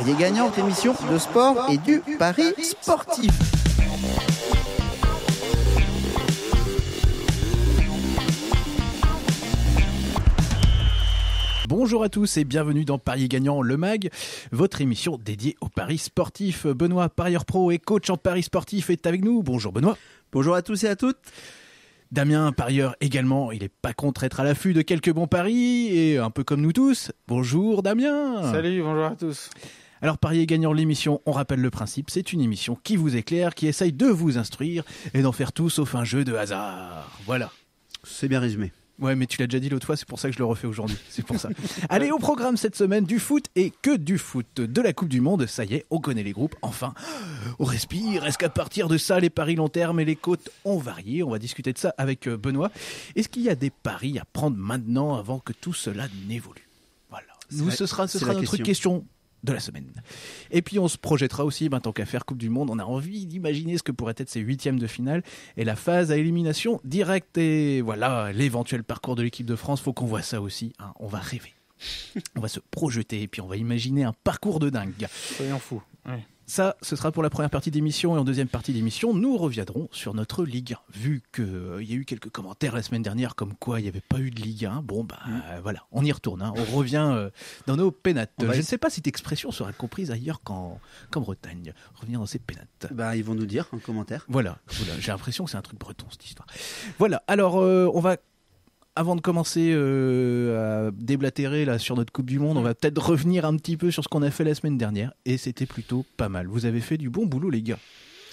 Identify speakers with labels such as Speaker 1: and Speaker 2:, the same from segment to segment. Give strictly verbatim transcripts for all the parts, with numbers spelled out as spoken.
Speaker 1: Pariez gagnant, émission de sport et du pari sportif.
Speaker 2: Bonjour à tous et bienvenue dans Pariez gagnant, le mag, votre émission dédiée au paris sportif. Benoît, parieur pro et coach en paris sportif, est avec nous. Bonjour Benoît.
Speaker 1: Bonjour à tous et à toutes.
Speaker 2: Damien, parieur également, il n'est pas contre être à l'affût de quelques bons paris, et un peu comme nous tous. Bonjour Damien.
Speaker 3: Salut, bonjour à tous.
Speaker 2: Alors Pariez gagnant, l'émission, on rappelle le principe, c'est une émission qui vous éclaire, qui essaye de vous instruire et d'en faire tout sauf un jeu de hasard. Voilà.
Speaker 1: C'est bien résumé.
Speaker 2: Ouais, mais tu l'as déjà dit l'autre fois, c'est pour ça que je le refais aujourd'hui. C'est pour ça. Allez, au programme cette semaine, du foot et que du foot. De la Coupe du Monde, ça y est, on connaît les groupes. Enfin, on respire. Est-ce qu'à partir de ça, les paris long terme et les cotes ont varié? On va discuter de ça avec Benoît. Est-ce qu'il y a des paris à prendre maintenant avant que tout cela n'évolue? Voilà. Nous, ce sera, ce sera notre question. question de la semaine. Et puis on se projettera aussi, ben, tant qu'à faire Coupe du Monde, on a envie d'imaginer ce que pourrait être ces huitièmes de finale et la phase à élimination directe. Et voilà, l'éventuel parcours de l'équipe de France, faut qu'on voit ça aussi, hein. On va rêver. On va se projeter et puis on va imaginer un parcours de dingue.
Speaker 3: Soyons fous. Ouais.
Speaker 2: Ça, ce sera pour la première partie d'émission. Et en deuxième partie d'émission, nous reviendrons sur notre Ligue un. Vu qu'il euh, y a eu quelques commentaires la semaine dernière comme quoi il n'y avait pas eu de Ligue un, bon, bah mmh. euh, voilà, on y retourne. Hein. On revient euh, dans nos pénates. Je ne sais pas si cette expression sera comprise ailleurs qu'en, qu'en Bretagne. Revenir dans ces pénates.
Speaker 1: Bah, ils vont nous dire en commentaire.
Speaker 2: Voilà, voilà. J'ai l'impression que c'est un truc breton, cette histoire. Voilà, alors euh, on va... Avant de commencer euh, à déblatérer là, sur notre Coupe du Monde, on va peut-être revenir un petit peu sur ce qu'on a fait la semaine dernière. Et c'était plutôt pas mal. Vous avez fait du bon boulot, les gars.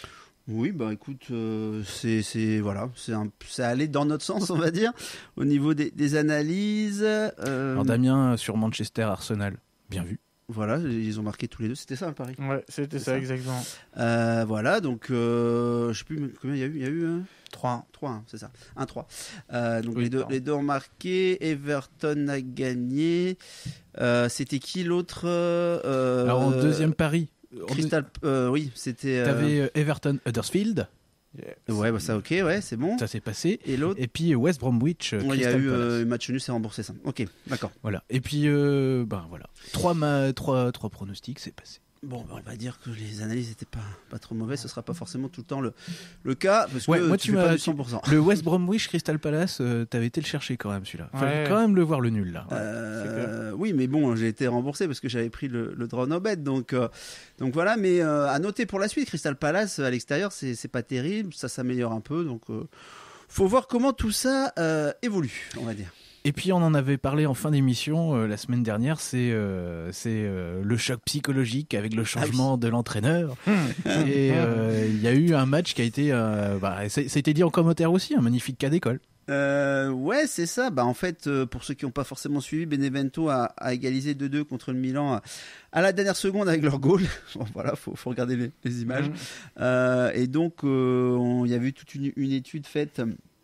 Speaker 1: Oui, bah écoute, euh, c'est, c'est, voilà, c'est un, ça allait dans notre sens, on va dire, au niveau des, des analyses. Euh...
Speaker 2: Alors Damien, sur Manchester Arsenal, bien vu.
Speaker 1: Voilà, ils ont marqué tous les deux. C'était ça le pari.
Speaker 3: Ouais, c'était ça, ça, exactement.
Speaker 1: Euh, voilà, donc euh, je sais plus combien il y a eu. Il y a eu euh, trois, trois, c'est ça, un trois. Euh, donc oui, les deux, les deux ont marqué. Everton a gagné. Euh, c'était qui l'autre euh,
Speaker 2: Alors en deuxième pari.
Speaker 1: Crystal, euh, oui, c'était.
Speaker 2: T'avais euh, Everton Huddersfield.
Speaker 1: Yes. Ouais, bah ça, ok, ouais, c'est bon.
Speaker 2: Ça s'est passé.
Speaker 1: Et l'autre.
Speaker 2: Et puis West Bromwich.
Speaker 1: Ouais, il y a eu euh, match nul, c'est remboursé ça. Ok, d'accord.
Speaker 2: Voilà. Et puis, euh, ben voilà, trois, ma... trois, trois pronostics, c'est passé.
Speaker 1: Bon, bah, on va dire que les analyses n'étaient pas, pas trop mauvaises. Ce ne sera pas forcément tout le temps le, le cas. Parce
Speaker 2: ouais,
Speaker 1: que
Speaker 2: moi,
Speaker 1: tu,
Speaker 2: tu
Speaker 1: fais
Speaker 2: m'as
Speaker 1: pas du cent pour cent.
Speaker 2: Le West Bromwich Crystal Palace, euh, t'avais été le chercher quand même celui-là. Fallait ouais. quand même le voir le nul là.
Speaker 1: Euh, oui, mais bon, j'ai été remboursé parce que j'avais pris le, le draw no bet. Donc, euh, donc voilà. Mais euh, à noter pour la suite, Crystal Palace à l'extérieur, c'est, c'est pas terrible. Ça s'améliore un peu. Donc, euh, faut voir comment tout ça euh, évolue, on va dire.
Speaker 2: Et puis on en avait parlé en fin d'émission euh, la semaine dernière, c'est, euh, c'est euh, le choc psychologique avec le changement ah oui. de l'entraîneur. Et il euh, y a eu un match qui a été, euh, bah, ça, ça a été dit en commentaire aussi, un magnifique cas d'école.
Speaker 1: Euh, ouais, c'est ça. Bah, en fait, euh, pour ceux qui n'ont pas forcément suivi, Benevento a, a égalisé deux deux contre le Milan à, à la dernière seconde avec leur goal. Bon, voilà, faut, faut regarder les, les images. Mmh. Euh, et donc, il euh, y a eu toute une, une étude faite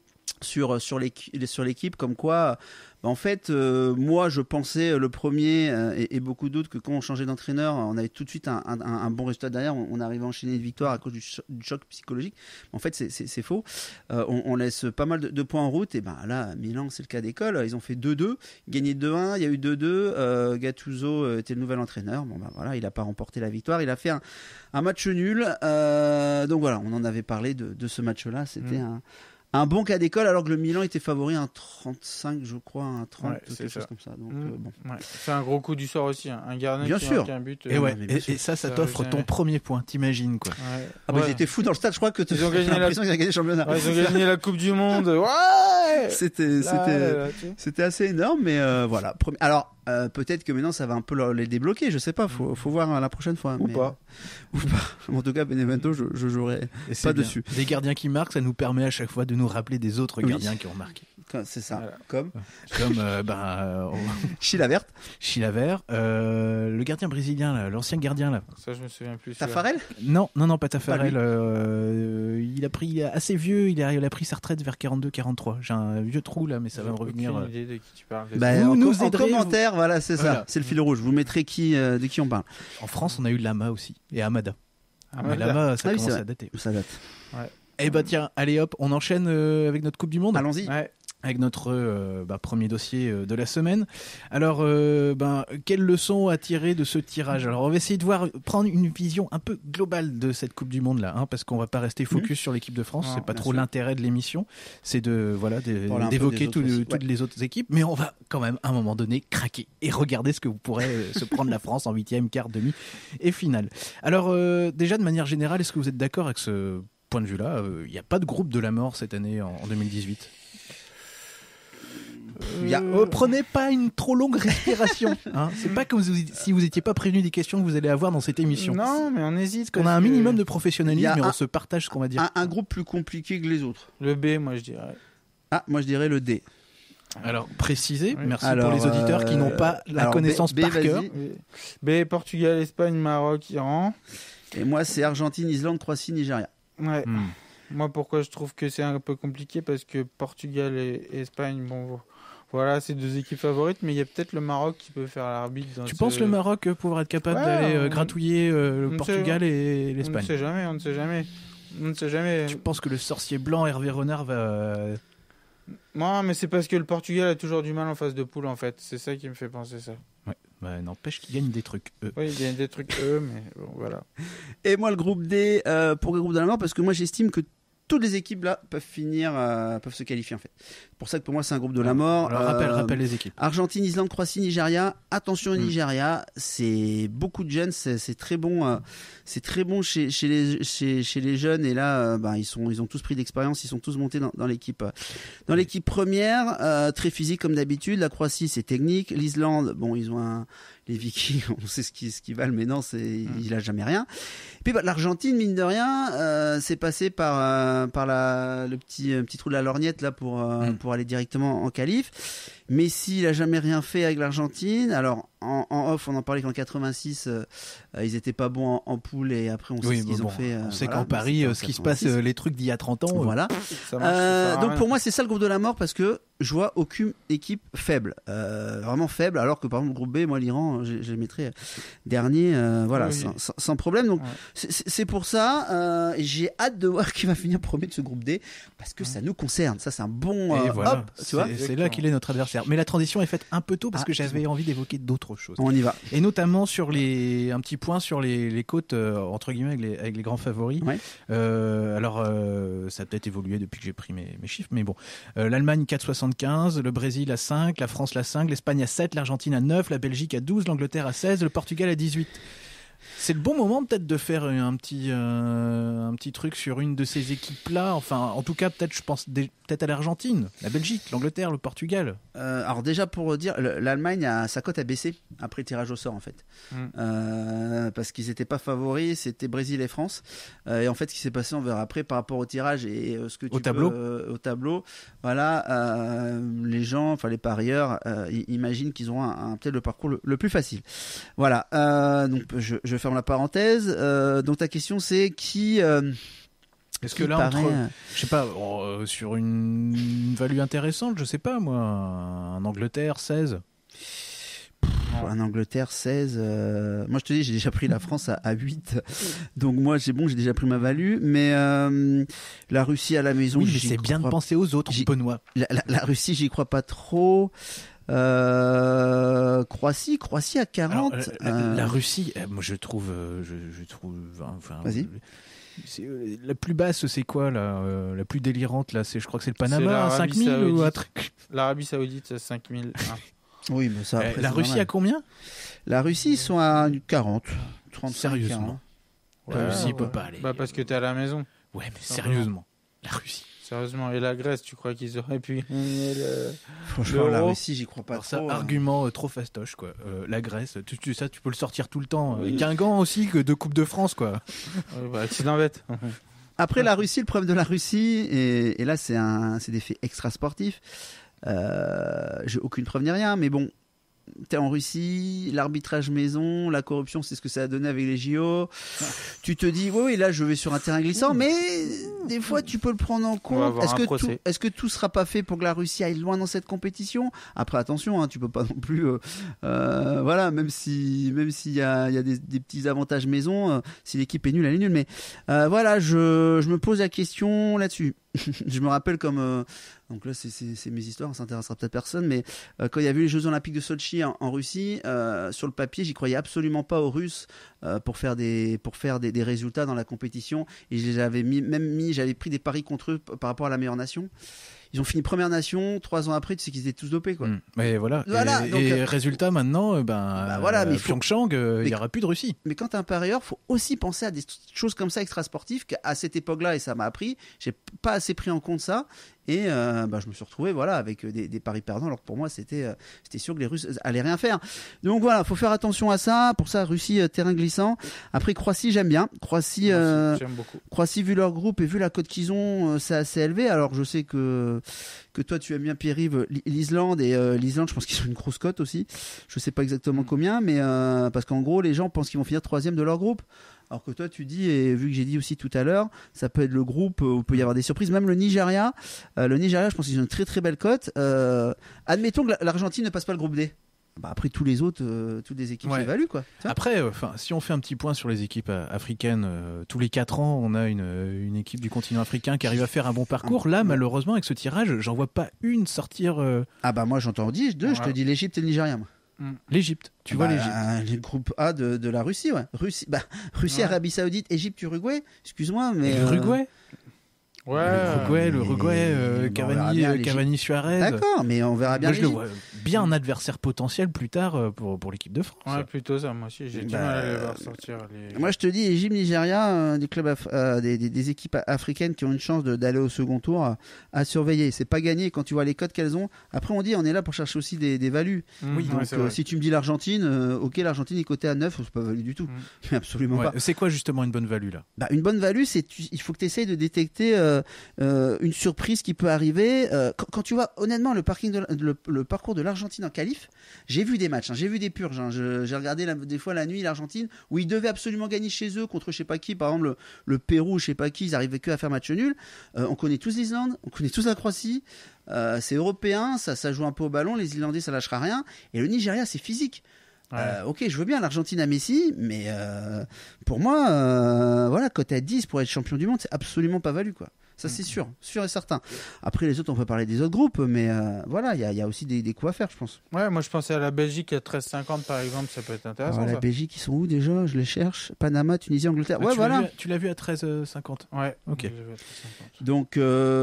Speaker 1: sur sur l'équipe, sur l'équipe comme quoi bah en fait euh, moi je pensais le premier euh, et, et beaucoup d'autres que quand on changeait d'entraîneur on avait tout de suite un, un, un bon résultat derrière, on, on arrivait à enchaîner une victoire à cause du, cho- du choc psychologique. En fait c'est, c'est, c'est faux, euh, on, on laisse pas mal de, de points en route et ben là Milan c'est le cas d'école, ils ont fait deux deux, gagné deux un, il y a eu deux deux, euh, Gattuso était le nouvel entraîneur, bon ben voilà, il a pas remporté la victoire, il a fait un, un match nul, euh, donc voilà, on en avait parlé de, de ce match là, c'était mmh. un Un bon cas d'école, alors que le Milan était favori à un trente-cinq, je crois, un trente, ouais, quelque chose comme ça. Donc, mmh. euh, bon.
Speaker 3: ouais. C'est un gros coup du sort aussi, hein. Un gardien
Speaker 1: bien
Speaker 3: qui
Speaker 1: sûr.
Speaker 3: marque un but.
Speaker 2: Et,
Speaker 3: euh,
Speaker 2: ouais, et, et ça, ça, ça t'offre ton premier point, t'imagines quoi.
Speaker 3: Ouais.
Speaker 1: Ah bah
Speaker 3: ouais.
Speaker 1: j'étais fou dans le stade, je crois que
Speaker 3: ils ont gagné la...
Speaker 1: l'impression qu'ils ont gagné le championnat.
Speaker 3: Ouais, ils ont gagné la Coupe du Monde. Ouais.
Speaker 1: C'était,
Speaker 3: là,
Speaker 1: c'était,
Speaker 3: là, là,
Speaker 1: c'était assez énorme, mais euh, voilà. Alors. Euh, peut-être que maintenant ça va un peu les débloquer, je sais pas, faut, faut voir la prochaine fois.
Speaker 3: Ou
Speaker 1: mais,
Speaker 3: pas.
Speaker 1: Euh, ou pas. En tout cas, Benevento, je, je jouerai pas
Speaker 2: bien.
Speaker 1: dessus.
Speaker 2: Des gardiens qui marquent, ça nous permet à chaque fois de nous rappeler des autres oui. gardiens qui ont marqué.
Speaker 1: C'est ça.
Speaker 3: Voilà.
Speaker 1: Comme
Speaker 2: Comme euh, ben, euh,
Speaker 1: Chilavert.
Speaker 2: Chilavert, euh, le gardien brésilien, là, l'ancien gardien là.
Speaker 3: Ça, je me souviens plus.
Speaker 1: Tafarel ?
Speaker 2: Non, non, non, pas Tafarel. Pas euh, il a pris, il est assez vieux, il a, il a pris sa retraite vers quarante-deux quarante-trois. J'ai un vieux trou là, mais ça va me revenir.
Speaker 3: Aucune idée de qui tu parles.
Speaker 1: Bah,
Speaker 2: vous
Speaker 1: en,
Speaker 2: nous
Speaker 1: en
Speaker 2: aiderez,
Speaker 1: commentaire, vous... voilà, c'est
Speaker 2: voilà.
Speaker 1: ça. C'est le fil rouge. Vous mettrez qui, euh, de qui on parle.
Speaker 2: En France, on a eu Lama aussi et Amada.
Speaker 3: Ah,
Speaker 2: mais Lama, ça
Speaker 1: ah, oui,
Speaker 2: commence à dater.
Speaker 1: Ça date.
Speaker 3: Ouais.
Speaker 2: Eh bah tiens, allez hop, on enchaîne euh, avec notre Coupe du Monde.
Speaker 1: Allons-y.
Speaker 3: Ouais.
Speaker 2: avec notre euh, bah, premier dossier euh, de la semaine. Alors, euh, ben, quelle leçon à tirer de ce tirage ? Alors, on va essayer de voir, prendre une vision un peu globale de cette Coupe du Monde là, hein, parce qu'on va pas rester focus mmh. sur l'équipe de France. Non, c'est pas trop sûr. L'intérêt de l'émission, c'est de voilà de, d'évoquer tout, aussi, toutes ouais. les autres équipes, mais on va quand même à un moment donné craquer et regarder ce que vous pourrez euh, se prendre la France en huitième, quart, demi et finale. Alors, euh, déjà de manière générale, est-ce que vous êtes d'accord avec ce point de vue-là ? Il n'y a pas de groupe de la mort cette année en, en deux mille dix-huit. Euh... A... Euh, prenez pas une trop longue respiration. Hein. C'est pas comme si vous étiez pas prévenu des questions que vous allez avoir dans cette émission.
Speaker 3: Non, mais on hésite.
Speaker 2: Parce qu'on a un minimum de professionnalisme et un, on se partage ce qu'on va dire.
Speaker 1: Un, un groupe plus compliqué que les autres.
Speaker 3: Le B, moi je dirais.
Speaker 1: Ah, moi je dirais le D.
Speaker 2: Alors, précisez, oui. Merci
Speaker 1: alors,
Speaker 2: pour les auditeurs euh... qui n'ont pas la alors, connaissance B, B, par cœur.
Speaker 3: B, Portugal, Espagne, Maroc, Iran.
Speaker 1: Et moi, c'est Argentine, Islande, Croatie, Nigeria.
Speaker 3: Ouais. Hmm. Moi, pourquoi je trouve que c'est un peu compliqué ? Parce que Portugal et, et Espagne, bon, voilà, c'est deux équipes favorites, mais il y a peut-être le Maroc qui peut faire l'arbitre. Dans
Speaker 2: tu
Speaker 3: ce...
Speaker 2: penses le Maroc pouvoir être capable ouais, d'aller on... gratouiller euh, le Portugal sait, et l'Espagne ?
Speaker 3: On ne sait jamais, on ne sait jamais. On ne sait jamais.
Speaker 2: Tu penses que le sorcier blanc Hervé Renard va...
Speaker 3: Non, mais c'est parce que le Portugal a toujours du mal en phase de poule, en fait. C'est ça qui me fait penser ça.
Speaker 2: Ouais, bah, n'empêche qu'ils gagnent des trucs, eux.
Speaker 3: Oui, ils gagnent des trucs, eux, mais bon, voilà.
Speaker 1: Et moi, le groupe D, euh, pour le groupe de la mort, parce que moi, j'estime que toutes les équipes là peuvent finir, euh, peuvent se qualifier en fait. C'est pour ça que pour moi c'est un groupe de la mort.
Speaker 2: Alors, rappelle, euh, rappelle les équipes.
Speaker 1: Argentine, Islande, Croatie, Nigeria. Attention au Nigeria, mmh. c'est beaucoup de jeunes, c'est, c'est très bon, euh, c'est très bon chez, chez les chez, chez les jeunes et là, euh, bah, ils sont ils ont tous pris d'expérience, ils sont tous montés dans, dans l'équipe dans l'équipe première, euh, très physique comme d'habitude. La Croatie c'est technique, l'Islande bon ils ont un les Vikings, on sait ce qu'ils ce qu'ils valent, mais non, c'est mmh. il a jamais rien. Et puis bah, l'Argentine, mine de rien, euh, c'est passé par euh, par la le petit un petit trou de la lorgnette là pour euh, mmh. pour aller directement en qualif. Messi, il a jamais rien fait avec l'Argentine. Alors en, en off, on en parlait qu'en quatre-vingt-six, euh, ils étaient pas bons en, en poule et après on sait oui, ce qu'ils bon, ont fait. Euh,
Speaker 2: on sait
Speaker 1: voilà,
Speaker 2: qu'en Paris, ce qui se passe, euh, les trucs d'il y a trente ans.
Speaker 1: Voilà.
Speaker 3: Ça marche,
Speaker 1: euh,
Speaker 3: ça
Speaker 1: donc pour moi, c'est ça le groupe de la mort parce que je vois aucune équipe faible, euh, vraiment faible. Alors que par exemple le groupe B, moi l'Iran, je, je les mettrais dernier, euh, voilà, oui. sans, sans, sans problème. Donc ouais. c'est, c'est pour ça, euh, j'ai hâte de voir qui va finir premier de ce groupe D parce que ouais. ça nous concerne. Ça c'est un bon.
Speaker 2: Euh, voilà.
Speaker 1: Hop, tu vois.
Speaker 2: C'est, c'est là qu'il est notre adversaire. Mais la transition est faite un peu tôt parce ah, que j'avais envie d'évoquer d'autres choses.
Speaker 1: On y va.
Speaker 2: Et notamment sur les, un petit point sur les, les côtes euh, entre guillemets avec les, avec les grands favoris.
Speaker 1: Ouais.
Speaker 2: Euh, alors euh, ça a peut-être évolué depuis que j'ai pris mes, mes chiffres, mais bon. Euh, L'Allemagne quatre virgule soixante-quinze, le Brésil à cinq, la France à cinq, l'Espagne à sept, l'Argentine à neuf, la Belgique à douze, l'Angleterre à seize, le Portugal à dix-huit. C'est le bon moment peut-être de faire un petit, euh, un petit truc sur une de ces équipes-là. Enfin, en tout cas, peut-être, je pense des, peut-être à l'Argentine, la Belgique, l'Angleterre, le Portugal.
Speaker 1: Euh, alors déjà pour dire, l'Allemagne a sa cote a baissé après le tirage au sort en fait, mm. euh, parce qu'ils n'étaient pas favoris, c'était Brésil et France. Euh, et en fait, ce qui s'est passé, on verra après par rapport au tirage et euh, ce que tu
Speaker 2: au tableau.
Speaker 1: Peux, euh, au tableau. Voilà, euh, les gens, enfin les parieurs, euh, imaginent qu'ils auront un, un, peut-être le parcours le, le plus facile. Voilà. Euh, donc je, je ferme la parenthèse. Euh, donc ta question c'est qui euh,
Speaker 2: Est-ce que là, paraît... entre, je sais pas, euh, sur une, une value intéressante, je sais pas moi, en Angleterre seize.
Speaker 1: Pff, en Angleterre seize. Euh... Moi je te dis, j'ai déjà pris la France à, à huit. Donc moi j'ai bon, j'ai déjà pris ma value, mais euh, la Russie à la maison.
Speaker 2: Oui, mais c'est bien de penser aux autres, Benoît.
Speaker 1: La, la, la Russie, j'y crois pas trop. Euh, Croatie, Croatie à quarante.
Speaker 2: Alors, la, euh... la Russie, moi je trouve, je, je trouve, enfin,
Speaker 1: vas-y.
Speaker 2: C'est, euh, la plus basse, c'est quoi là euh, la plus délirante là, c'est, je crois que c'est le Panama à cinq mille ou un truc.
Speaker 3: L'Arabie Saoudite à cinq mille.
Speaker 1: Oui, mais ça. Après,
Speaker 2: euh, la Russie normal. À combien?
Speaker 1: La Russie, ils sont à quarante, trente.
Speaker 2: Sérieusement.
Speaker 3: Ouais,
Speaker 2: la Russie
Speaker 3: ouais.
Speaker 2: peut pas aller.
Speaker 3: Bah parce que t'es à la maison.
Speaker 2: Ouais, mais sérieusement, la Russie.
Speaker 3: Sérieusement, et la Grèce, tu crois qu'ils auraient pu gagner le...
Speaker 1: Franchement, le la Russie, j'y crois pas
Speaker 2: alors
Speaker 1: trop.
Speaker 2: Ça, hein. Argument euh, trop fastoche, quoi. Euh, la Grèce, tu, tu, ça, tu peux le sortir tout le temps. Oui. Guingamp aussi, que de Coupe de France, quoi.
Speaker 3: Ouais, bah, accident bête.
Speaker 1: Après, la Russie, le problème de la Russie, et, et là, c'est, un, c'est des faits extra-sportifs. Euh, j'ai aucune preuve ni rien, mais bon, t'es en Russie, l'arbitrage maison, la corruption, c'est ce que ça a donné avec les J O. Tu te dis, oui, oui, là, je vais sur un terrain glissant, mais des fois, tu peux le prendre en compte. Est-ce que, tout, est-ce que tout sera pas fait pour que la Russie aille loin dans cette compétition? Après, attention, hein, tu peux pas non plus, euh, euh, voilà, même si, même s'il y a, il y a des, des petits avantages maison, euh, si l'équipe est nulle, elle est nulle. Mais euh, voilà, je, je me pose la question là-dessus. je me rappelle comme euh, donc là c'est, c'est, c'est mes histoires, ça intéressera peut-être personne, mais euh, quand il y a eu les Jeux Olympiques de Sochi en, en Russie, euh, sur le papier, j'y croyais absolument pas aux Russes euh, pour faire des pour faire des, des résultats dans la compétition, et j'avais mis, même mis, j'avais pris des paris contre eux par rapport à la meilleure nation. Ils ont fini première nation, trois ans après, tu sais qu'ils étaient tous dopés, quoi.
Speaker 2: Mmh. Mais voilà.
Speaker 1: Voilà,
Speaker 2: et,
Speaker 1: donc,
Speaker 2: et
Speaker 1: euh,
Speaker 2: résultat maintenant, euh, ben,
Speaker 1: bah voilà, mais
Speaker 2: euh,
Speaker 1: faut-
Speaker 2: Pyeongchang, euh, il
Speaker 1: mais-
Speaker 2: y aura plus de Russie.
Speaker 1: Mais quand t'es un parieur, faut aussi penser à des choses comme ça extrasportives qu'à cette époque-là, et ça m'a appris, j'ai pas assez pris en compte ça. Et euh, bah, je me suis retrouvé voilà, avec des, des paris perdants, alors que pour moi, c'était, euh, c'était sûr que les Russes allaient rien faire. Donc voilà, faut faire attention à ça. Pour ça, Russie, euh, terrain glissant. Après, Croatie, j'aime bien. Croatie, euh,
Speaker 3: J'aime beaucoup.
Speaker 1: Croatie, vu leur groupe et vu la cote qu'ils ont, euh, c'est assez élevé. Alors je sais que, que toi, tu aimes bien, Pierre-Yves, l'Islande. Et euh, l'Islande, je pense qu'ils ont une grosse cote aussi. Je sais pas exactement combien, mais euh, parce qu'en gros, les gens pensent qu'ils vont finir troisième de leur groupe. Alors que toi, tu dis, et vu que j'ai dit aussi tout à l'heure, ça peut être le groupe où il peut y avoir des surprises. Même le Nigeria, euh, le Nigeria, je pense qu'ils ont une très très belle cote. Euh, admettons que l'Argentine ne passe pas le groupe D. Bah après, tous les autres, euh, toutes les équipes
Speaker 2: Ouais.
Speaker 1: s'évaluent, quoi. Tu vois.
Speaker 2: Après, enfin, si on fait un petit point sur les équipes euh, africaines, euh, tous les quatre ans, on a une, euh, une équipe du continent africain qui arrive à faire un bon parcours. Là, malheureusement, avec ce tirage, j'en vois pas une sortir euh,
Speaker 1: Ah bah moi, j'entends dire deux, je te
Speaker 3: Ouais.
Speaker 1: dis l'Égypte et le Nigeria, moi.
Speaker 2: l'Égypte. Tu vois
Speaker 1: Bah,
Speaker 2: l'Égypte.
Speaker 1: le groupe A de, de la Russie, ouais. Russie, bah, Russie,
Speaker 3: Ouais.
Speaker 1: Arabie Saoudite, Égypte, Uruguay. Excuse-moi, mais.
Speaker 2: Et
Speaker 1: euh,
Speaker 2: l'Uruguay,
Speaker 3: Ouais.
Speaker 2: l'Uruguay, le
Speaker 1: mais-
Speaker 2: Uruguay, euh,
Speaker 1: mais on
Speaker 2: Cavani,
Speaker 1: verra bien
Speaker 2: euh,
Speaker 1: l'Égypte.
Speaker 2: Cavani Suarez.
Speaker 1: D'accord, mais on verra bien.
Speaker 2: Moi, je le
Speaker 1: l'Égypte.
Speaker 2: vois bien un adversaire potentiel plus tard euh, pour, pour l'équipe de France.
Speaker 3: Ouais, plutôt ça, moi aussi. J'ai du
Speaker 1: Bah,
Speaker 3: mal à les voir sortir. Les...
Speaker 1: Moi, je te dis, Égypte, Nigeria, euh, des clubs, af- euh, des, des, des équipes africaines qui ont une chance de- d'aller au second tour euh, à surveiller. C'est pas gagné quand tu vois les cotes qu'elles ont. Après, on dit, on est là pour chercher aussi des, des values.
Speaker 3: Mmh,
Speaker 2: Oui,
Speaker 3: ouais,
Speaker 1: Donc,
Speaker 3: c'est
Speaker 1: euh,
Speaker 3: vrai.
Speaker 1: si tu me dis l'Argentine, euh, ok, l'Argentine est cotée à neuf, c'est pas valu du tout.
Speaker 3: Mm.
Speaker 1: Absolument
Speaker 2: Ouais.
Speaker 1: pas.
Speaker 2: C'est quoi justement une bonne value là?
Speaker 1: Bah, une bonne value, c'est tu- il faut que tu essayes de détecter euh, euh, une surprise qui peut arriver. Euh, quand, quand tu vois, honnêtement, le, parking de, la- le, le parcours de l'Argentine en qualif, j'ai vu des matchs, hein, j'ai vu des purges. hein. Je- j'ai regardé la- des fois la nuit l'Argentine où ils devaient absolument gagner chez eux contre je sais pas qui, par exemple le, le Pérou, je sais pas qui, ils arrivaient que à faire match nul. Euh, on connaît tous l'Islande, on connaît tous la Croatie. Euh, c'est européen, ça, ça joue un peu au ballon. Les Islandais, ça lâchera rien. Et le Nigeria, c'est physique.
Speaker 3: Ouais.
Speaker 1: Euh, ok, je veux bien l'Argentine à Messi, mais euh, pour moi, euh, voilà, cote à dix pour être champion du monde, c'est absolument pas valu, quoi. Ça, c'est sûr, sûr et certain. Après, les autres, on peut parler des autres groupes, mais euh, voilà, il y, a- il y a aussi des, des coups à faire, je pense.
Speaker 3: Ouais, moi je pensais à la Belgique à treize cinquante par exemple, ça peut être intéressant.
Speaker 1: Alors, la
Speaker 3: ça.
Speaker 1: Belgique, ils sont où déjà? Je les cherche. Panama, Tunisie, Angleterre.
Speaker 2: Ah,
Speaker 1: Ouais,
Speaker 2: tu l'as
Speaker 1: voilà.
Speaker 2: vu à- tu l'as vu à treize cinquante.
Speaker 3: Ouais,
Speaker 2: Ok.
Speaker 3: je vais à treize cinquante.
Speaker 1: Donc,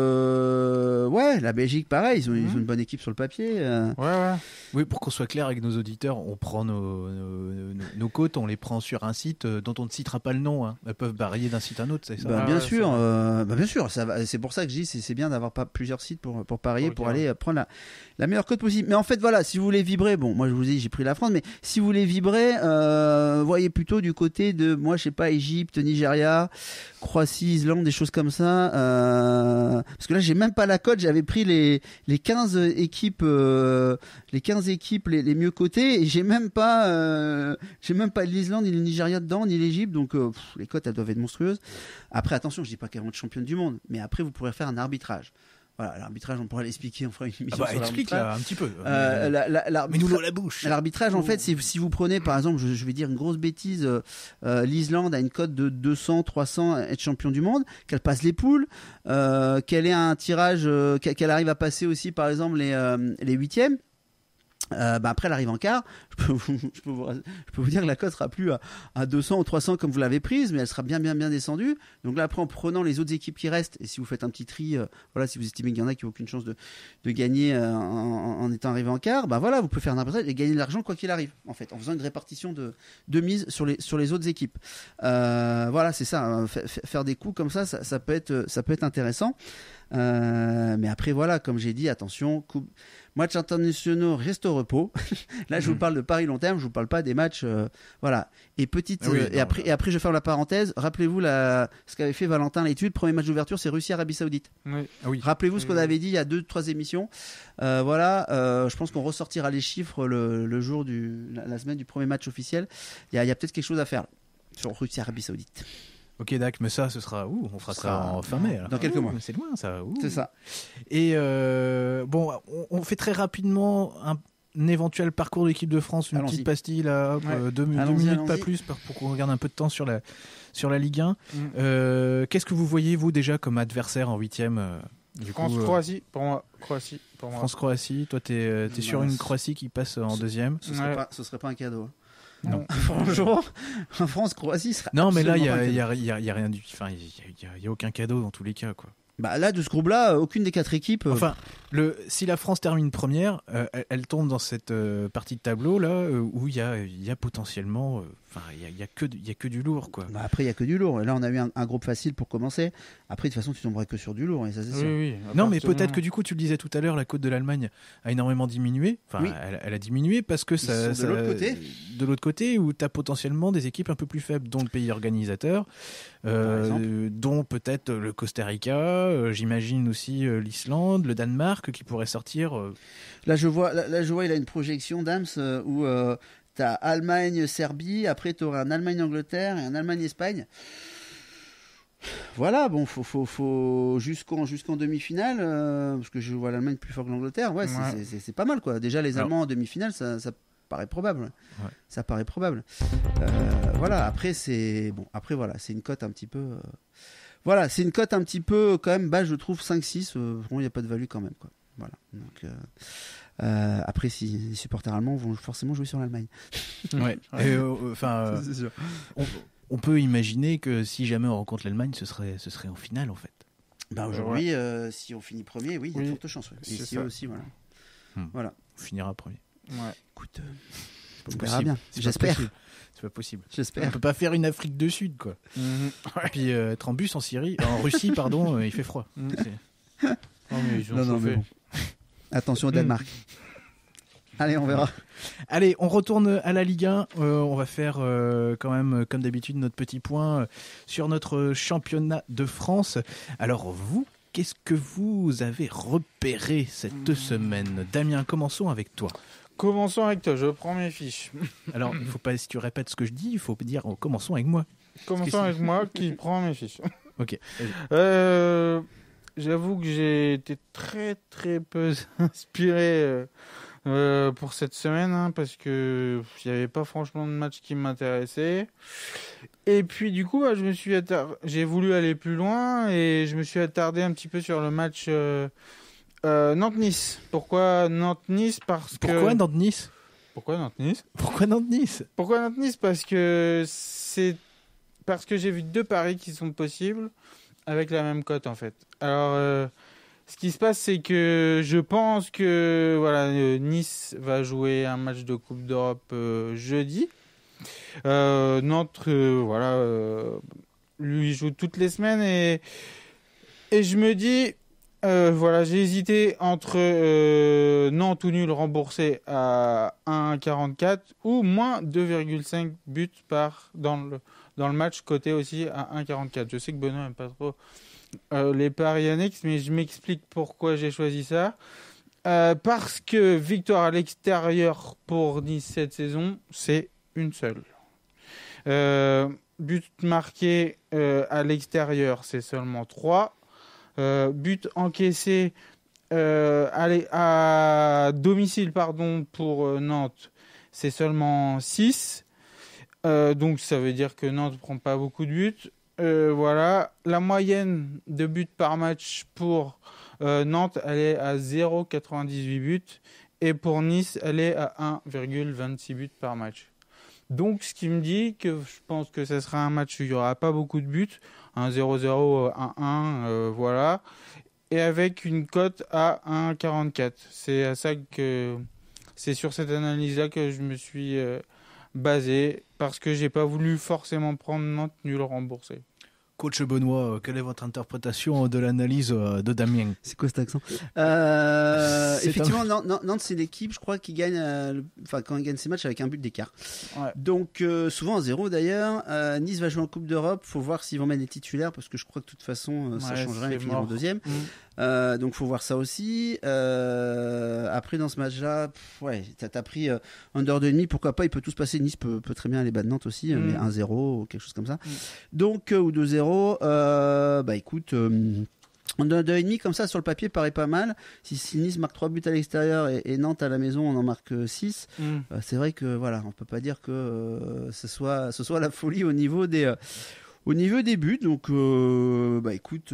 Speaker 1: euh, ouais, la Belgique, pareil, ils ont, ils ont
Speaker 3: Mhm.
Speaker 1: une bonne équipe sur le papier. euh.
Speaker 3: Ouais, ouais.
Speaker 2: Oui, pour qu'on soit clair avec nos auditeurs, on prend nos, nos, nos- nos cotes, on les prend sur un site euh, dont on ne citera pas le nom. hein. Elles peuvent varier d'un site à un autre, c'est ça?
Speaker 1: Bah,
Speaker 3: Ah
Speaker 1: bien
Speaker 3: ouais,
Speaker 1: sûr,
Speaker 3: c'est vrai.
Speaker 1: euh, bah, bien sûr. Ça va, c'est pour ça que je dis, c'est, c'est bien d'avoir pas plusieurs sites pour, pour parier,
Speaker 3: Ok,
Speaker 1: pour
Speaker 3: ouais.
Speaker 1: aller euh, prendre la, la meilleure cote possible. Mais en fait, voilà, si vous voulez vibrer, bon, moi je vous dis, j'ai pris la France, mais si vous voulez vibrer, euh, voyez plutôt du côté de, moi, je sais pas, Égypte, Nigeria, Croatie, Islande, des choses comme ça. euh, parce que là, j'ai même pas la cote. J'avais pris les les quinze équipes, euh, les quinze équipes les, les mieux cotées, et j'ai même pas, euh, j'ai même pas l'Islande, ni le Nigeria dedans, ni l'Égypte. Donc euh, pff, les cotes, elles doivent être monstrueuses. Après, attention, je dis pas qu'elles vont être championnes du monde, mais après, vous pourrez faire un arbitrage. Voilà, l'arbitrage, on pourra l'expliquer, on fera une
Speaker 2: Ah
Speaker 1: émission
Speaker 2: bah,
Speaker 1: sur
Speaker 2: explique
Speaker 1: l'arbitrage.
Speaker 2: là un petit peu.
Speaker 1: Euh, la- la- l'arbitrage-
Speaker 2: Mais nous l'eau à la bouche.
Speaker 1: L'arbitrage, en fait, c'est si vous prenez, par exemple, je, je vais dire une grosse bêtise, euh, euh, l'Islande a une cote de deux cents, trois cents, être champion du monde, qu'elle passe les poules, euh, qu'elle ait un tirage, euh, qu'elle qu'elle arrive à passer aussi, par exemple, les, euh, les huitièmes. Euh, bah après, elle arrive en quart. Je peux vous, je peux vous, je peux vous dire que la cote sera plus à, à deux cents ou trois cents comme vous l'avez prise, mais elle sera bien, bien, bien descendue. Donc là, après, en prenant les autres équipes qui restent, et si vous faites un petit tri, euh, voilà, si vous estimez qu'il y en a qui n'ont aucune chance de, de gagner euh, en, en étant arrivé en quart, bah voilà, vous pouvez faire un arbitrage et gagner de l'argent quoi qu'il arrive, en fait, en faisant une répartition de, de mise sur les, sur les autres équipes. Euh, voilà, c'est ça. hein, fa- fa- faire des coups comme ça, ça, ça peut être, ça peut être intéressant. Euh, mais après, voilà, comme j'ai dit, attention, coupe. Matchs internationaux, reste au repos. Là, je vous parle de Paris long terme, je vous parle pas des matchs. euh, voilà. Et petite.
Speaker 2: Ah oui,
Speaker 1: euh, et,
Speaker 2: non,
Speaker 1: après,
Speaker 2: là.
Speaker 1: et après, je ferme la parenthèse. Rappelez-vous la, ce qu'avait fait Valentin à l'étude. Premier match d'ouverture, c'est Russie-Arabie Saoudite.
Speaker 3: Oui.
Speaker 2: Ah oui.
Speaker 1: Rappelez-vous ce qu'on
Speaker 3: Oui.
Speaker 1: avait dit il y a deux, trois émissions. Euh, voilà. euh, je pense qu'on ressortira les chiffres le, le jour du, la, la semaine du premier match officiel. Il y a, il y a peut-être quelque chose à faire là, sur Russie-Arabie Saoudite.
Speaker 2: Ok, Dac, mais ça, ce sera. Ouh, on fera
Speaker 1: Ce
Speaker 2: ça
Speaker 1: sera
Speaker 2: en fin mai. alors.
Speaker 1: dans quelques
Speaker 2: Ouh,
Speaker 1: mois.
Speaker 2: C'est loin ça. Ouh.
Speaker 1: C'est ça.
Speaker 2: Et euh, bon, on, on fait très rapidement un, éventuel parcours de l'équipe de France, une
Speaker 1: allons-y.
Speaker 2: petite pastille là, hop,
Speaker 3: Ouais.
Speaker 2: euh, deux, deux
Speaker 1: Allons-y,
Speaker 2: minutes
Speaker 1: allons-y.
Speaker 2: pas plus pour, pour qu'on regarde un peu de temps sur la sur la Ligue un.
Speaker 3: Mm.
Speaker 2: Euh, qu'est-ce que vous voyez vous déjà comme adversaire en huitième euh, du coup, euh,
Speaker 3: France-Croatie, pour moi. Croatie, pour moi.
Speaker 2: France-Croatie, toi t'es euh, t'es sur
Speaker 1: Bah,
Speaker 2: une Croatie qui passe en deuxième.
Speaker 1: Ce serait,
Speaker 3: Ouais.
Speaker 1: pas, ce serait pas un cadeau.
Speaker 2: Non.
Speaker 1: Franchement, France-Croatie serait
Speaker 2: Non mais là il y
Speaker 1: absolument
Speaker 2: a,
Speaker 1: un
Speaker 2: y,
Speaker 1: cadeau.
Speaker 2: a, y, a, y a rien du, enfin il y, a- y a aucun cadeau dans tous les cas quoi.
Speaker 1: Bah là, de ce groupe-là, aucune des quatre équipes. euh,
Speaker 2: Enfin, le, si la France termine première, euh, elle, elle tombe dans cette euh, partie de tableau là euh, où il y a, il y a potentiellement, euh, enfin il y a, il y a que, il y a que du lourd quoi.
Speaker 1: bah après, il y a que du lourd. Et là, on a eu un, un groupe facile pour commencer. Après, de toute façon, tu tomberais que sur du lourd. Et ça, c'est
Speaker 3: Oui,
Speaker 1: sûr.
Speaker 3: oui. à
Speaker 2: Non, mais
Speaker 3: partir du
Speaker 2: peut-être que
Speaker 3: moment-
Speaker 2: du coup, tu le disais tout à l'heure, la cote de l'Allemagne a énormément diminué. Enfin,
Speaker 1: Oui.
Speaker 2: elle, elle a diminué parce que ça,
Speaker 1: sont de
Speaker 2: ça-
Speaker 1: l'autre côté.
Speaker 2: de l'autre côté, où tu as potentiellement des équipes un peu plus faibles, dont le pays organisateur, euh,
Speaker 1: Par exemple.
Speaker 2: dont peut-être le Costa Rica, euh, j'imagine aussi euh, l'Islande, le Danemark, qui pourrait sortir. euh,
Speaker 1: Là, je vois, là, là, je vois, il a une projection d'Ams euh, où euh, t'as Allemagne-Serbie, après tu auras un Allemagne-Angleterre et un Allemagne-Espagne. Voilà, bon, faut, faut, faut jusqu'en, jusqu'en demi-finale, euh, parce que je vois l'Allemagne plus fort que l'Angleterre. Ouais, c'est-
Speaker 3: Ouais.
Speaker 1: c'est, c'est, c'est pas mal, quoi. Déjà, les
Speaker 2: Alors-
Speaker 1: Allemands en demi-finale, ça, ça paraît probable.
Speaker 2: Ouais.
Speaker 1: Ça paraît probable. Euh, voilà, après, c'est bon. Après, voilà, c'est une cote un petit peu. euh, Voilà, c'est une cote un petit peu quand même bas, je trouve cinq six. Euh, il n'y a pas de value quand même, quoi. Voilà. Donc, euh, euh, après, si les supporters allemands vont forcément jouer sur l'Allemagne.
Speaker 2: Ouais. Et, euh, enfin, euh,
Speaker 1: C'est sûr.
Speaker 2: on, on peut imaginer que si jamais on rencontre l'Allemagne, ce serait, ce serait en finale en fait.
Speaker 1: Bah, aujourd'hui, euh, si on finit premier, oui, il y a
Speaker 3: Oui,
Speaker 1: de fortes chances. Ouais. Et
Speaker 3: c'est
Speaker 1: si
Speaker 3: ça.
Speaker 1: eux aussi, voilà.
Speaker 2: Hmm.
Speaker 1: Voilà.
Speaker 2: On finira premier.
Speaker 3: Ouais.
Speaker 1: Écoute, euh, on
Speaker 2: C'est
Speaker 1: verra
Speaker 2: possible.
Speaker 1: bien.
Speaker 2: C'est pas
Speaker 1: J'espère.
Speaker 2: possible. C'est pas possible. On
Speaker 1: J'espère.
Speaker 2: peut pas faire une Afrique du Sud quoi.
Speaker 3: Mhm.
Speaker 2: Et puis euh, être en bus en Syrie, en Russie pardon, euh, il fait froid.
Speaker 3: Mm.
Speaker 2: C'est-
Speaker 3: Non, mais ils ont
Speaker 1: Non, non,
Speaker 3: chauffé.
Speaker 1: mais bon. Attention au Danemark. Allez, on verra.
Speaker 2: Allez, on retourne à la Ligue un. Euh, on va faire euh, quand même, euh, comme d'habitude, notre petit point euh, sur notre championnat de France. Alors vous, qu'est-ce que vous avez repéré cette semaine? Damien, commençons avec toi.
Speaker 3: Commençons avec toi, je prends mes fiches.
Speaker 2: Alors, il faut pas, si tu répètes ce que je dis, il faut dire oh, commençons avec moi.
Speaker 3: Commençons avec moi qui prend mes fiches.
Speaker 2: Ok.
Speaker 3: Euh, J'avoue que j'ai été très très peu inspiré euh, euh, pour cette semaine hein, parce que il n'y avait pas franchement de match qui m'intéressait. Et puis du coup, bah, je me suis attar- j'ai voulu aller plus loin et je me suis attardé un petit peu sur le match euh, euh, Nantes-Nice. Pourquoi Nantes-Nice? Parce que
Speaker 2: Pourquoi Nantes-Nice?
Speaker 3: pourquoi Nantes-Nice?
Speaker 2: Pourquoi Nantes-Nice?
Speaker 3: Pourquoi Nantes-Nice? Parce que c'est parce que j'ai vu deux paris qui sont possibles avec la même cote en fait. Alors euh, ce qui se passe c'est que je pense que voilà euh, Nice va jouer un match de Coupe d'Europe euh, jeudi. Euh, Nantes euh, voilà euh, lui joue toutes les semaines et et je me dis euh, voilà, j'ai hésité entre euh, Nantes ou nul remboursé à un virgule quarante-quatre ou moins deux virgule cinq buts par dans le dans le match coté aussi à un virgule quarante-quatre. Je sais que Benoît n'aime pas trop euh, les paris annexes, mais je m'explique pourquoi j'ai choisi ça. Euh, parce que victoire à l'extérieur pour Nice cette saison, c'est une seule. Euh, but marqué euh, à l'extérieur, c'est seulement trois. Euh, but encaissé euh, à, à domicile pardon, pour euh, Nantes, c'est seulement six. Euh, donc ça veut dire que Nantes ne prend pas beaucoup de buts. Euh, voilà. La moyenne de buts par match pour euh, Nantes, elle est à zéro virgule quatre-vingt-dix-huit buts. Et pour Nice, elle est à un virgule vingt-six buts par match. Donc ce qui me dit que je pense que ce sera un match où il n'y aura pas beaucoup de buts. Un zéro zéro, un un, euh, voilà. Et avec une cote à un virgule quarante-quatre. C'est à ça que c'est sur cette analyse-là que je me suis euh, basé parce que j'ai pas voulu forcément prendre Nantes nul remboursé.
Speaker 2: Coach Benoît, quelle est votre interprétation de l'analyse de Damien?
Speaker 1: C'est quoi cet accent euh,
Speaker 2: C'est
Speaker 1: Effectivement,
Speaker 2: un...
Speaker 1: Nantes, Nantes, c'est l'équipe, je crois, qui gagne, euh, le... enfin, quand il gagne ses matchs avec un but d'écart.
Speaker 3: Ouais.
Speaker 1: Donc, euh, souvent à zéro d'ailleurs. Euh, Nice va jouer en Coupe d'Europe. Faut voir s'ils vont mettre les titulaires parce que je crois que de toute façon, euh, ça
Speaker 3: Ouais,
Speaker 1: changerait
Speaker 3: c'est
Speaker 1: et finir en
Speaker 3: mort.
Speaker 1: deuxième.
Speaker 3: Mmh.
Speaker 1: Euh, donc, faut voir ça aussi. Euh, après, dans ce match-là, pff, ouais, t'as, t'as pris euh, under deux virgule cinq. Pourquoi pas? Il peut tout se passer. Nice peut, peut très bien aller battre Nantes aussi,
Speaker 3: Mm.
Speaker 1: mais un zéro ou quelque chose comme ça.
Speaker 3: Mm.
Speaker 1: Donc, euh, ou deux zéro. Euh, bah écoute. Euh, deux virgule cinq comme ça sur le papier paraît pas mal. Si, si Nice marque trois buts à l'extérieur et, et Nantes à la maison on en marque six, mm. euh, c'est vrai que voilà, on peut pas dire que euh, ce soit ce soit la folie au niveau des euh, au niveau des buts. Donc euh, bah écoute,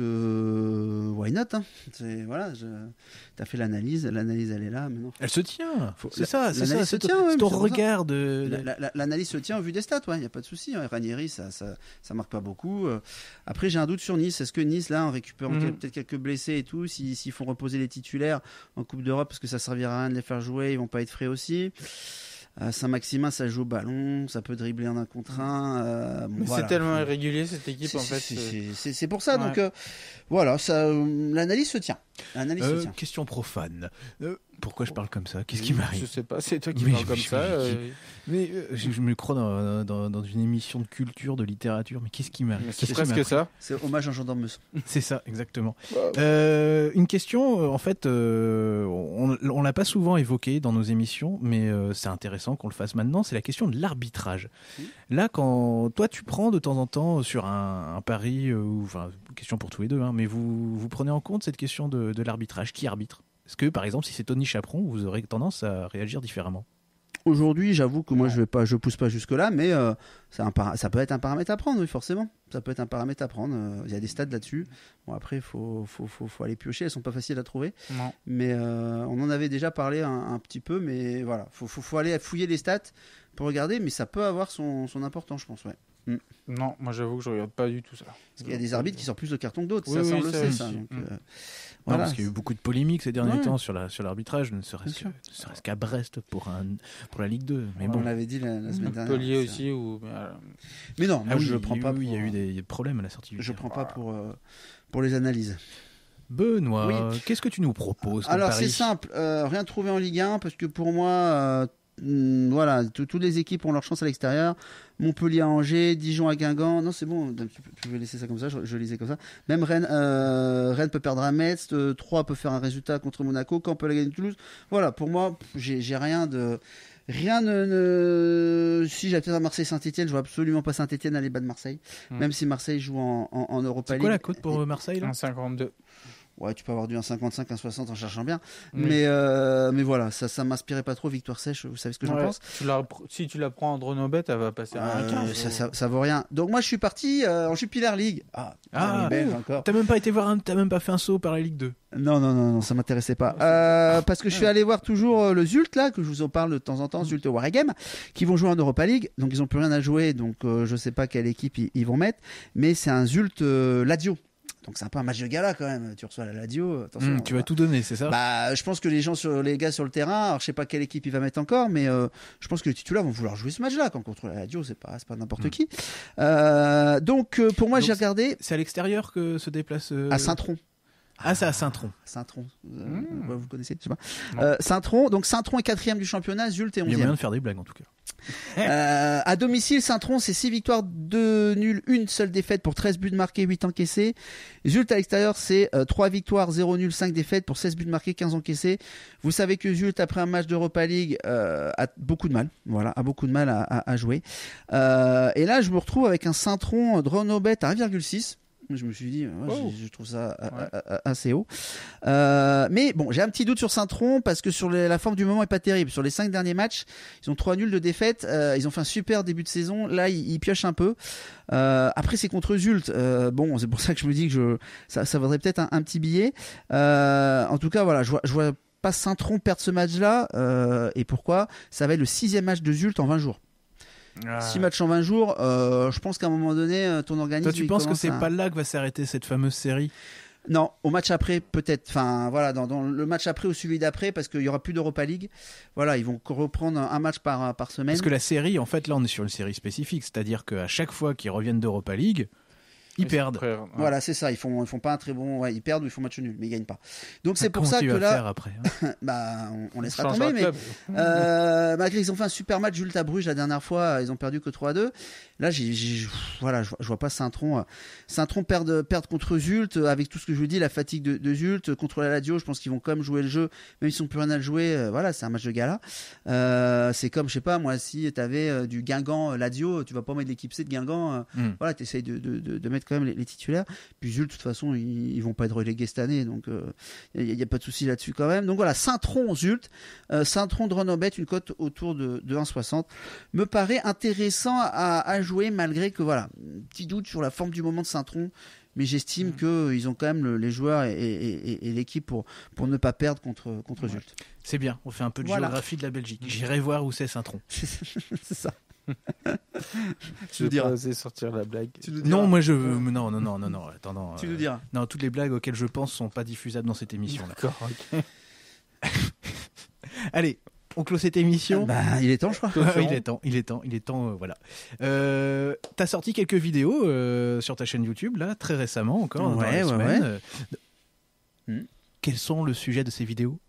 Speaker 1: euh, why not hein. C'est voilà, je... t'as fait l'analyse, l'analyse elle est là maintenant.
Speaker 2: Elle se tient.
Speaker 1: Faut...
Speaker 2: C'est ça, c'est
Speaker 1: ça,
Speaker 2: c'est
Speaker 1: tient,
Speaker 2: ton,
Speaker 1: ouais,
Speaker 2: ton regard de.
Speaker 1: La, la, l'analyse se tient au vu des stats, ouais, il y a pas de souci. Hein. Ranieri, ça, ça, ça marque pas beaucoup. Après, j'ai un doute sur Nice. Est-ce que Nice, là, en récupérant mm-hmm. peut-être quelques blessés et tout, s'ils, s'ils font reposer les titulaires en Coupe d'Europe, parce que ça servira à rien de les faire jouer, ils vont pas être frais aussi. Euh, Saint-Maximin, ça joue au ballon, ça peut dribbler en un contre un. Euh, bon,
Speaker 3: Mais
Speaker 1: voilà.
Speaker 3: c'est tellement irrégulier cette équipe
Speaker 1: c'est,
Speaker 3: en fait.
Speaker 1: C'est, c'est, c'est, c'est pour ça.
Speaker 3: Ouais.
Speaker 1: Donc euh, voilà, ça, euh, l'analyse se tient. L'analyse
Speaker 2: euh,
Speaker 1: se tient.
Speaker 2: Question profane. Euh, pourquoi je parle comme ça? Qu'est-ce qui m'arrive?
Speaker 3: Je sais pas, c'est toi qui
Speaker 2: mais,
Speaker 3: parles comme
Speaker 2: mais,
Speaker 3: ça.
Speaker 2: Mais,
Speaker 3: euh...
Speaker 2: mais euh, je, je me crois dans, dans, dans une émission de culture, de littérature. Mais qu'est-ce qui m'arrive?
Speaker 3: C'est qu'est-ce presque ça.
Speaker 1: C'est hommage à Jean Dormeus.
Speaker 2: C'est ça, exactement.
Speaker 3: Wow.
Speaker 2: Euh, une question, en fait, euh, on, on l'a pas souvent évoqué dans nos émissions, mais euh, c'est intéressant qu'on le fasse maintenant. C'est la question de l'arbitrage. Mmh. Là, quand toi, tu prends de temps en temps sur un, un pari, euh, ou enfin, question pour tous les deux, hein, mais vous, vous prenez en compte cette question de, de l'arbitrage. Qui arbitre? Est-ce que, par exemple, si c'est Tony Chaperon, vous aurez tendance à réagir différemment?
Speaker 1: Aujourd'hui, j'avoue que moi, je vais pas, je pousse pas jusque-là, mais euh, c'est un para- ça peut être un paramètre à prendre, oui, forcément. Ça peut être un paramètre à prendre. Il y a des stats là-dessus. Bon, après, il faut, faut, faut, faut aller piocher. Elles sont pas faciles à trouver.
Speaker 3: Non.
Speaker 1: Mais euh, on en avait déjà parlé un, un petit peu, mais voilà, faut, faut, faut aller fouiller les stats pour regarder, mais ça peut avoir son, son importance, je pense, ouais. Mm.
Speaker 3: Non, moi j'avoue que je regarde pas du tout ça.
Speaker 1: Parce qu'il y a des arbitres qui sortent plus de cartons que d'autres,
Speaker 3: oui,
Speaker 1: ça,
Speaker 3: oui,
Speaker 1: ça on le
Speaker 3: ça
Speaker 1: sait.
Speaker 3: aussi.
Speaker 1: Ça, donc,
Speaker 3: mm.
Speaker 1: euh,
Speaker 2: non,
Speaker 1: voilà.
Speaker 2: parce qu'il y a eu beaucoup de polémiques ces derniers
Speaker 1: ouais.
Speaker 2: temps sur, la, sur l'arbitrage, ne serait-ce, que, ne serait-ce qu'à Brest pour, un, pour la Ligue deux. Mais
Speaker 1: on
Speaker 2: bon.
Speaker 1: l'avait dit la, la semaine dernière.
Speaker 3: Montpellier aussi. Ou...
Speaker 1: Mais non, moi
Speaker 2: ah oui,
Speaker 1: je ne prends
Speaker 2: oui,
Speaker 1: pas.
Speaker 2: Oui, il
Speaker 1: pour,
Speaker 2: y a eu des, des problèmes à la sortie.
Speaker 1: Je ne prends pas pour, euh, pour les analyses.
Speaker 2: Benoît,
Speaker 1: oui.
Speaker 2: Qu'est-ce que tu nous proposes?
Speaker 1: Alors
Speaker 2: pari
Speaker 1: c'est simple, euh, rien trouvé en Ligue un, parce que pour moi, euh, mm, voilà, toutes les équipes ont leur chance à l'extérieur. Montpellier à Angers, Dijon à Guingamp. Non, c'est bon, tu peux, tu peux laisser ça comme ça, je, je lisais comme ça. Même Rennes, euh, Rennes peut perdre à Metz, euh, Troyes peut faire un résultat contre Monaco, Caen peut la gagner Toulouse. Voilà, pour moi, j'ai, j'ai rien de... Rien ne, ne... Si j'avais peut-être à Marseille-Saint-Etienne, je vois absolument pas Saint-Etienne aller battre Marseille, mmh. même si Marseille joue en, en, en Europa League.
Speaker 2: C'est quoi la cote pour Marseille là?
Speaker 3: un virgule cinquante-deux.
Speaker 1: Ouais, tu peux avoir du un virgule cinquante-cinq, un virgule soixante en cherchant bien.
Speaker 3: Oui.
Speaker 1: Mais, euh, mais voilà, ça ça m'inspirait pas trop. Victoire sèche, vous savez ce que
Speaker 3: ouais.
Speaker 1: j'en pense.
Speaker 3: Tu la, si tu la prends en Dronobet, elle va passer à un
Speaker 1: euh,
Speaker 3: quinze.
Speaker 1: ça, ça, ça vaut rien. Donc moi, je suis parti euh, en Jupiler League. Ah,
Speaker 2: ah
Speaker 1: belge encore.
Speaker 2: T'as même pas été voir un, t'as même pas fait un saut par la Ligue deux?
Speaker 1: Non, non, non, non, ça m'intéressait pas. Euh, parce que je suis allé voir toujours euh, le Zult, là, que je vous en parle de temps en temps, Zult et Waregem, qui vont jouer en Europa League. Donc ils ont plus rien à jouer, donc euh, je sais pas quelle équipe ils, ils vont mettre. Mais c'est un Zult euh, Lazio. Donc c'est un peu un match de gala quand même. Tu reçois la Lazio. Attention,
Speaker 2: mmh, tu vas tout donner, c'est ça?
Speaker 1: Bah, je pense que les gens sur les gars sur le terrain, alors je sais pas quelle équipe il va mettre encore, mais euh, je pense que les titulaires vont vouloir jouer ce match-là. Quand contre la Lazio, c'est pas c'est pas n'importe mmh. qui. Euh, donc euh, pour moi, donc, j'ai regardé.
Speaker 2: C'est à l'extérieur que se déplace. Euh...
Speaker 1: À Saint-Tron.
Speaker 2: Ah, c'est à Saint-Tron.
Speaker 1: Saint-Tron. Euh, mmh. ouais, vous connaissez, je sais pas. Euh, Saint-Tron. Donc Saint-Tron est quatrième du championnat, Zult est onzième.
Speaker 2: Il y a moyen de faire des blagues en tout cas.
Speaker 1: euh, à domicile, Saint-Tron, c'est six victoires, deux nuls, une seule défaite pour treize buts marqués, huit encaissés. Zult à l'extérieur, c'est euh, trois victoires, zéro nul, cinq défaites pour seize buts marqués, quinze encaissés. Vous savez que Zult, après un match d'Europa League, euh, a beaucoup de mal. Voilà, a beaucoup de mal à, à, à jouer. Euh, et là, je me retrouve avec un Saint-Tron Dronobet à un virgule six. Je me suis dit, ouais, oh. je, je trouve ça ouais. assez haut. Euh, mais bon, j'ai un petit doute sur Saint-Tron parce que sur les, la forme du moment est pas terrible. Sur les cinq derniers matchs, ils ont trois nuls de défaite. Euh, ils ont fait un super début de saison. Là, ils, ils piochent un peu. Euh, après, c'est contre Zult. Euh, bon, c'est pour ça que je me dis que je, ça, ça vaudrait peut-être un, un petit billet. Euh, en tout cas, voilà, je vois, je vois pas Saint-Tron perdre ce match-là. Euh, et pourquoi? Ça va être le sixième match de Zult en vingt jours. Ah. six matchs en vingt jours, euh, je pense qu'à un moment donné, ton organisme...
Speaker 2: Toi, tu penses que c'est
Speaker 1: à...
Speaker 2: pas là que va s'arrêter cette fameuse série?
Speaker 1: Non, au match après, peut-être. Enfin, voilà, dans, dans le match après ou celui d'après, parce qu'il n'y aura plus d'Europa League. Voilà, ils vont reprendre un match par, par semaine.
Speaker 2: Parce que la série, en fait, là, on est sur une série spécifique. C'est-à-dire qu'à chaque fois qu'ils reviennent d'Europa League, ils mais perdent. Frère, ouais.
Speaker 1: Voilà, c'est ça. Ils font, ils font pas un très bon. Ouais, ils perdent ou ils font match nul, mais ils gagnent pas. Donc c'est pour
Speaker 2: Comment
Speaker 1: ça
Speaker 2: tu
Speaker 1: que
Speaker 2: vas
Speaker 1: là,
Speaker 2: faire après, hein
Speaker 1: bah, on, on laissera
Speaker 3: on
Speaker 1: tomber. Mais euh, malgré qu'ils ont fait un super match, Zult à Bruges la dernière fois, ils ont perdu que trois à deux. Là, j'ai, j'ai, voilà, je, je vois pas Saint-Tron. Saint-Tron perdre, perdre contre Zult avec tout ce que je vous dis, la fatigue de, de Zult contre la Lazio. Je pense qu'ils vont quand même jouer le jeu, même s'ils n'ont plus rien à le jouer. Euh, voilà, c'est un match de gala. Euh, c'est comme, je sais pas, moi, si tu avais euh, du Guingamp Lazio, tu vas pas mettre l'équipe C de Guingamp. Euh, mm. Voilà, tu essayes de, de, de, de mettre quand même les, les titulaires. Puis Jules, de toute façon, ils, ils vont pas être relégués cette année, donc il euh, n'y a, a pas de souci là-dessus quand même. Donc voilà, Saint-Tron, Zult, euh, Saint-Tron de Renobet, une cote autour de, de un virgule soixante, me paraît intéressant à, à jouer malgré que voilà, petit doute sur la forme du moment de Saint-Tron. Mais j'estime mmh. qu'ils ont quand même le, les joueurs et, et, et, et l'équipe pour, pour ne pas perdre contre, contre ouais. Zult.
Speaker 2: C'est bien, on fait un peu de voilà. géographie de la Belgique. J'irai voir où c'est Saint-Tron.
Speaker 1: C'est ça.
Speaker 3: Tu nous diras. Oser sortir la blague.
Speaker 2: Non, moi je. Non, non, non, non, non. Attends, non.
Speaker 1: Tu nous diras.
Speaker 2: Euh... Non, toutes les blagues auxquelles je pense sont pas diffusables dans cette émission.
Speaker 3: D'accord. Okay.
Speaker 2: Allez. On clôt cette émission.
Speaker 1: Bah, il est temps, je crois.
Speaker 2: Ouais, il est temps, il est temps, il est temps. Euh, voilà. Euh, t'as sorti quelques vidéos euh, sur ta chaîne YouTube là, très récemment encore.
Speaker 1: Ouais,
Speaker 2: dans la
Speaker 1: ouais,
Speaker 2: semaine.
Speaker 1: ouais.
Speaker 2: Euh, hmm. Quels sont le sujet de ces vidéos?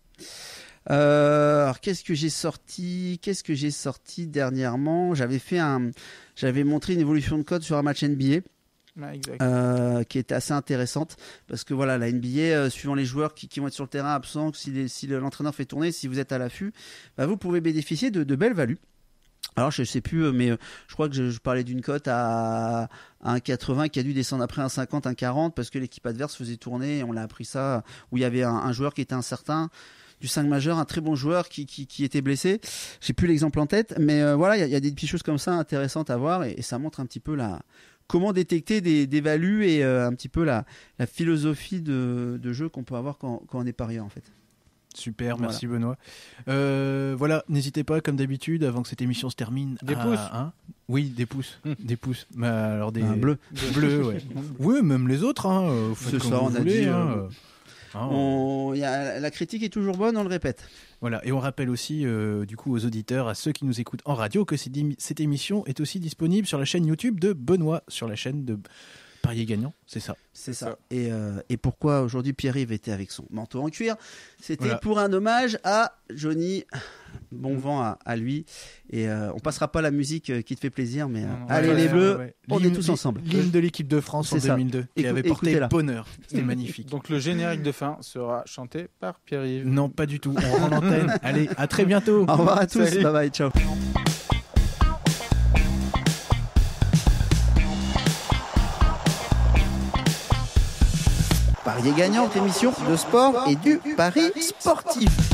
Speaker 1: Euh, alors qu'est-ce que j'ai sorti Qu'est-ce que j'ai sorti dernièrement J'avais fait un, j'avais montré une évolution de code sur un match N B A.
Speaker 3: Ouais,
Speaker 1: euh, qui était assez intéressante parce que voilà, la N B A, euh, suivant les joueurs qui, qui vont être sur le terrain absents, si, les, si l'entraîneur fait tourner, si vous êtes à l'affût, bah, vous pouvez bénéficier de, de belles values. Alors je sais plus, mais je crois que je, je parlais d'une cote à, à un quatre-vingts qui a dû descendre après un cinquante, un quarante parce que l'équipe adverse faisait tourner et on l'a appris ça, où il y avait un, un joueur qui était incertain. Du cinq majeur, un très bon joueur qui, qui, qui était blessé. J'ai plus l'exemple en tête, mais euh, voilà, il y, y a des petites choses comme ça intéressantes à voir et, et ça montre un petit peu la, comment détecter des, des values et euh, un petit peu la, la philosophie de, de jeu qu'on peut avoir quand, quand on est parieur en fait.
Speaker 2: Super, merci voilà. Benoît. Euh, voilà, n'hésitez pas, comme d'habitude, avant que cette émission se termine.
Speaker 3: Des
Speaker 2: à,
Speaker 3: pouces
Speaker 2: hein Oui, des pouces. Mmh. Des pouces. Mais alors des
Speaker 1: un bleu.
Speaker 2: Bleus, ouais. Oui, même les autres. Hein,
Speaker 1: c'est ça, on a dit. Hein. Euh... Hein, on... y a, la critique est toujours bonne, on le répète.
Speaker 2: Voilà, et on rappelle aussi euh, du coup aux auditeurs, à ceux qui nous écoutent en radio, que cette émission est aussi disponible sur la chaîne YouTube de Benoît, sur la chaîne de Parier Gagnant, c'est ça.
Speaker 1: C'est ça. Et, euh, et pourquoi aujourd'hui Pierre-Yves était avec son manteau en cuir? C'était voilà. pour un hommage à Johnny. Bon vent à, à lui. Et euh, on passera pas la musique qui te fait plaisir, mais euh, ouais, allez ouais, les ouais, Bleus, ouais, ouais. on est tous ensemble.
Speaker 2: L'hymne de l'équipe de France en deux mille deux, qui Écou- avait porté bonheur. C'était magnifique.
Speaker 3: Donc le générique de fin sera chanté par Pierre-Yves.
Speaker 2: Non, pas du tout. On rend l'antenne. Allez, à très bientôt.
Speaker 1: Au revoir à tous. Salut. Bye bye, ciao. Parier gagnant, émission de sport et du pari sportif.